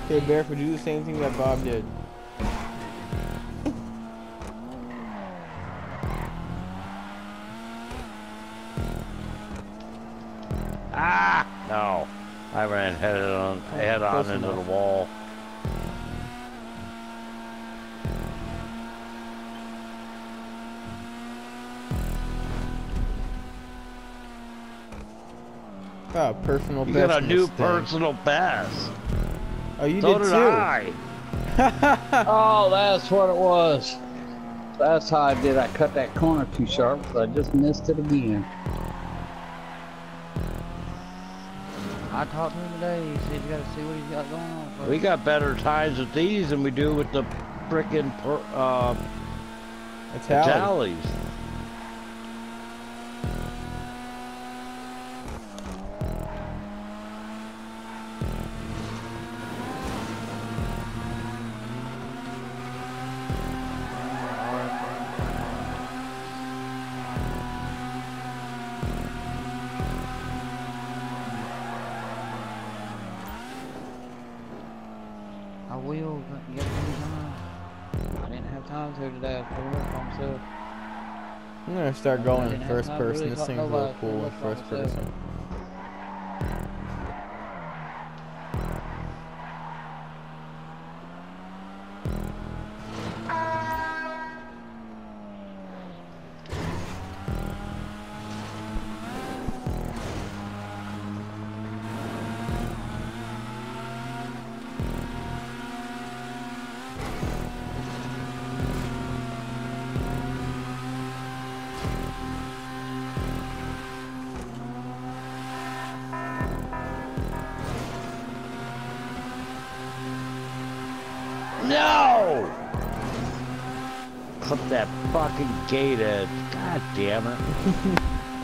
Okay, Bear, would you do the same thing that Bob did? Ah! No. I ran head on into the wall. Oh, personal best. You got a new personal best. Oh, you so did did too. I. Oh, that's what it was. That's how I did. I cut that corner too sharp, so I just missed it again. I talked to him today. He said you got to see what he's got going on. First. We got better times with these than we do with the frickin' Italies. I will get it anytime. I didn't have time to today. I was pulling up on myself. I'm gonna start going in first person. Really This thing's real cool in first person. No! Clip that fucking gate edge. God damn it.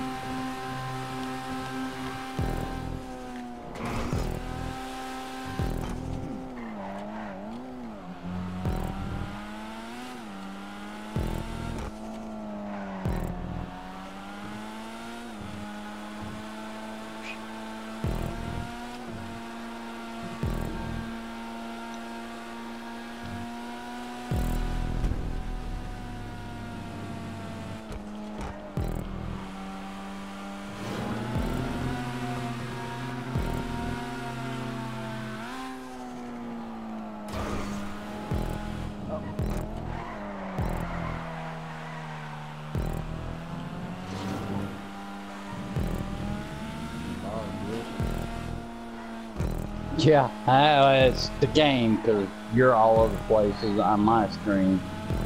Yeah, it's the game because you're all over the places on my screen.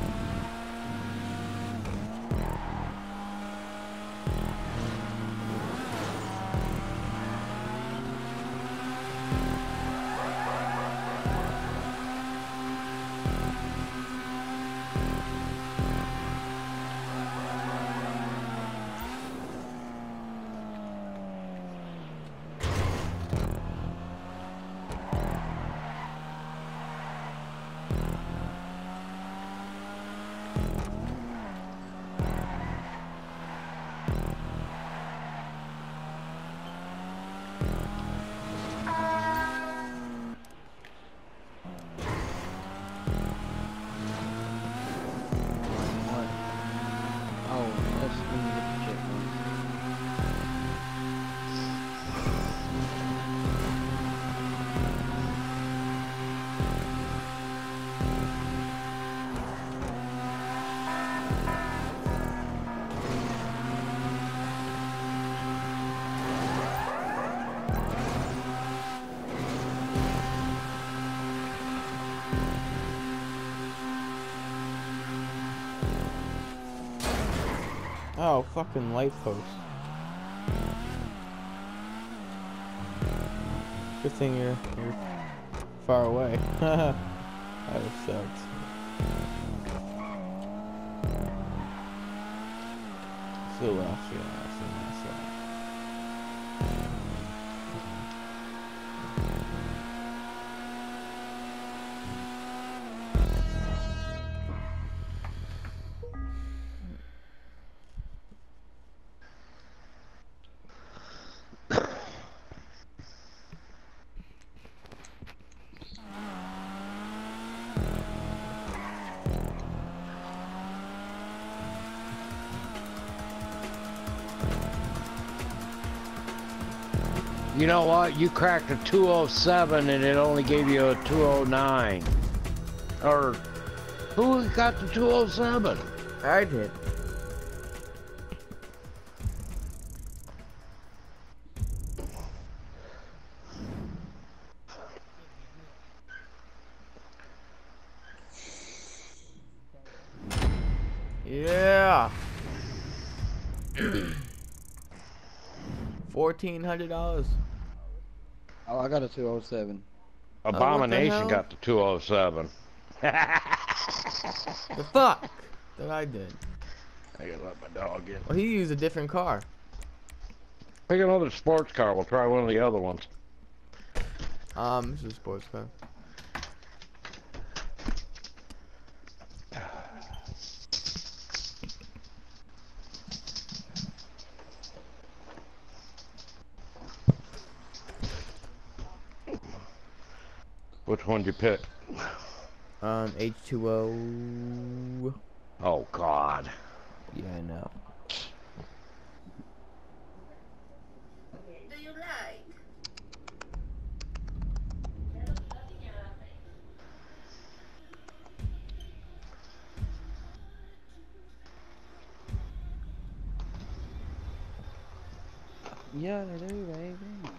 Oh, fucking light post. Good thing you're far away. That would have sucked. Still lost you. You know what? You cracked a 207 and it only gave you a 209. Or who got the 207? I did. Yeah. $1,400. Oh, I got a 207. Abomination got the 207. The fuck that I did. I gotta let my dog in. Well, he used a different car. Pick another sports car. We'll try one of the other ones. This is a sports car. Which one did you pick? H2O. Oh God. Yeah, I know. Do you like? Yeah, they do, baby.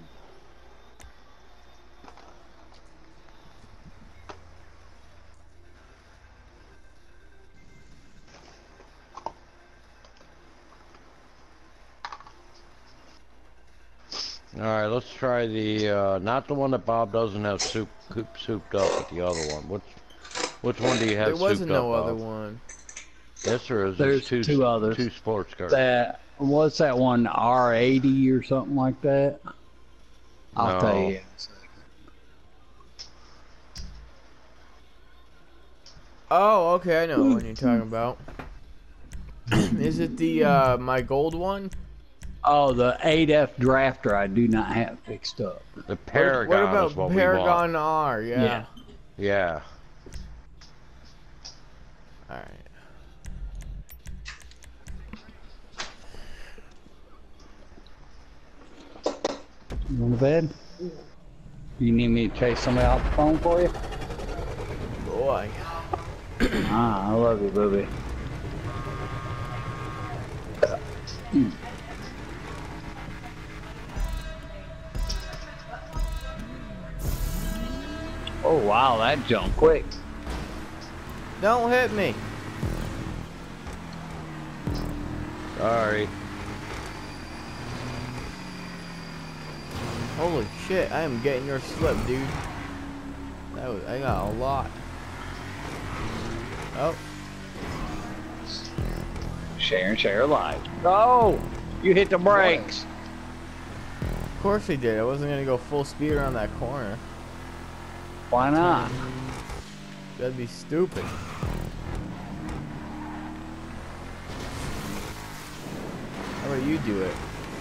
All right, let's try the not the one that Bob doesn't have souped up, but the other one. Which one do you have There souped wasn't up, no other Bob? one. Yes, there is. There's two others. Two sports cars. That what's that one, R80 or something like that? I'll tell No. you. Oh, okay, I know what you're talking about. Is it the my gold one? Oh, the 8F drafter I do not have fixed up. The Paragon What about is what Paragon R? Yeah. Yeah. we want. Yeah. All right. You going to bed? You need me to chase somebody off the phone for you? Boy. I love you, booby. Oh wow, that jumped quick. Don't hit me. Sorry. Holy shit, I am getting your slip, dude. I got a lot. Oh. Share alive. Oh! You hit the brakes. Of course he did. I wasn't gonna go full speed around that corner. Why not? That'd be stupid. How about you do it?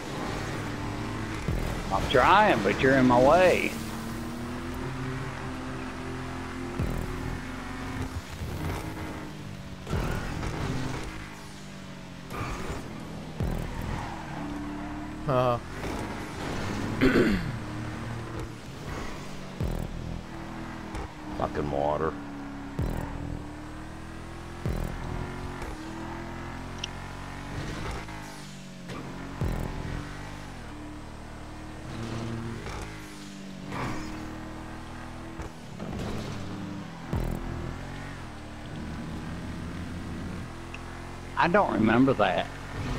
I'm trying, but you're in my way. Fucking water. I don't remember that.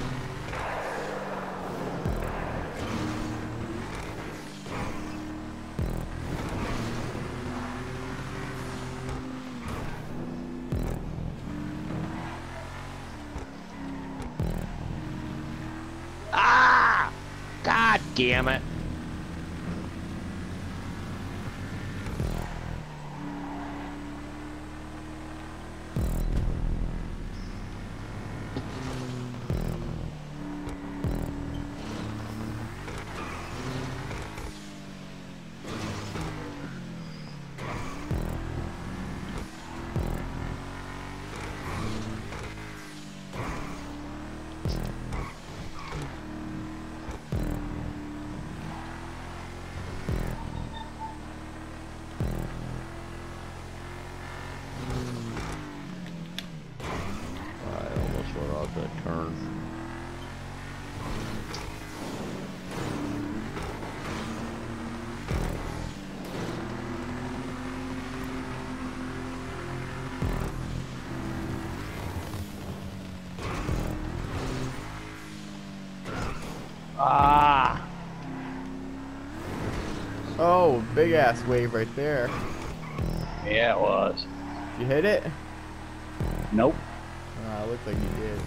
Ah! God damn it. Oh, big ass wave right there. Yeah, it was. You hit it? Nope. Oh, it looked like you did.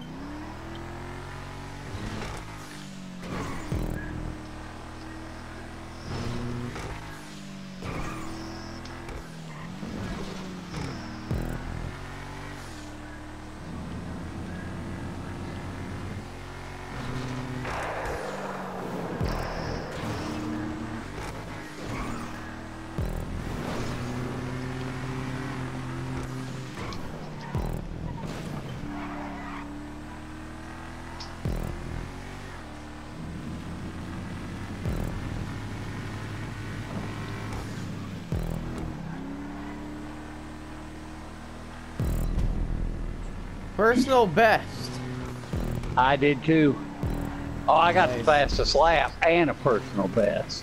Personal best. I did too. Oh, I got the Nice. fastest lap and a personal best.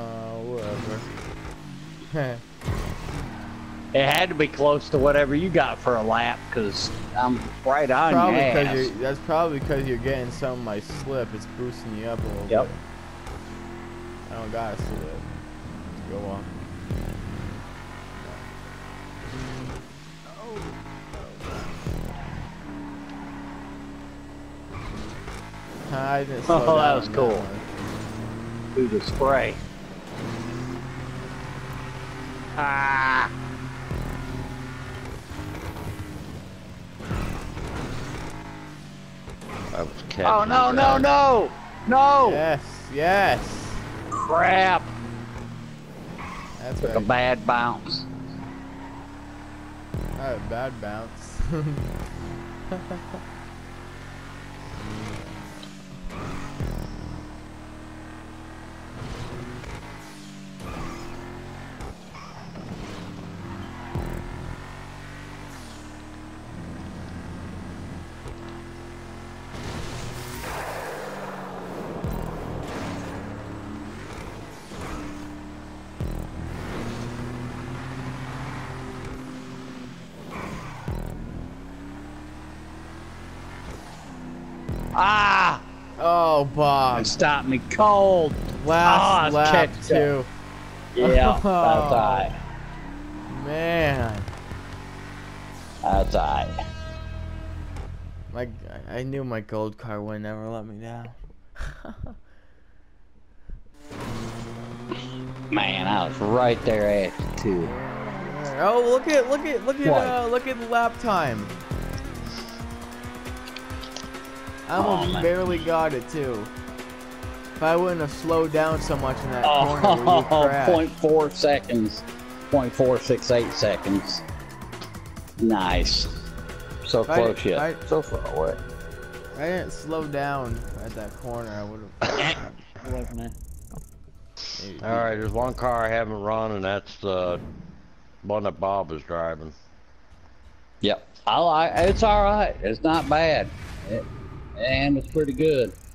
Whatever. It had to be close to whatever you got for a lap, cause I'm right on Probably your because ass. you're. That's probably because you're getting some of my slip. It's boosting you up a little Yep. bit. I don't got a slip. Let's go on. I didn't slow Oh, down that was on cool. one. Through the spray. Ah! I was catching Oh no, no, that. no! No! Yes, yes. Crap! That's Took a right. bad bounce. Not a bad bounce. Ah! Oh, Bob. It stopped me cold. Last Oh, lap catch up. too. Yeah, that's alright. Man, That's alright. I knew my gold car would never let me down. Man, I was right there at you too. Oh, look at What? look at the lap time. I almost Oh, man. barely got it too. If I wouldn't have slowed down so much in that corner, we would Oh, crash. 0.4 seconds. 0.468 seconds. Nice. So I- close yet. I- So far away. If I didn't slow down at that corner, I would have. Away from there. Alright, there's one car I haven't run, and that's the one that Bob is driving. Yep. It's alright. It's not bad. And it's pretty good.